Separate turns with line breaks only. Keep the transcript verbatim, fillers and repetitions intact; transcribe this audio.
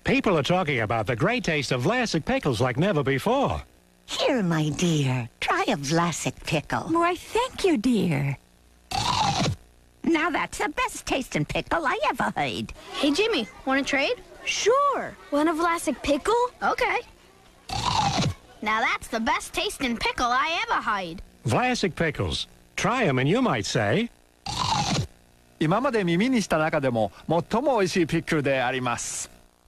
People are talking about the great taste of Vlasic Pickles like never before.
Here, my dear, try a Vlasic pickle.
Why, thank you, dear.
Now that's the best tasting pickle I ever had.
Hey, Jimmy, want to trade?
Sure. Want a Vlasic pickle?
Okay. Now that's the best tasting pickle I ever had.
Vlasic Pickles. Try them and you might say...
今まで耳にした中でも最も美味しいピックルであります。